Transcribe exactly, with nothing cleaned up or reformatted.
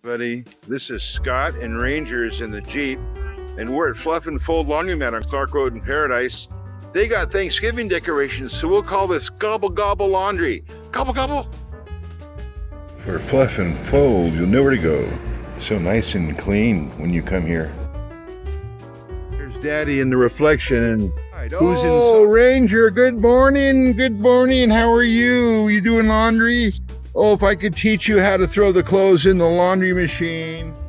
Buddy, this is Scott and Rangers in the Jeep, and we're at Fluff and Fold Laundromat on Clark Road in Paradise. They got Thanksgiving decorations, so we'll call this Gobble Gobble Laundry. Gobble Gobble! For Fluff and Fold, you'll know where to go. So nice and clean when you come here. There's Daddy in the reflection, and who's in? Oh, Ranger, good morning, good morning. How are you? You doing laundry? Oh, if I could teach you how to throw the clothes in the laundry machine.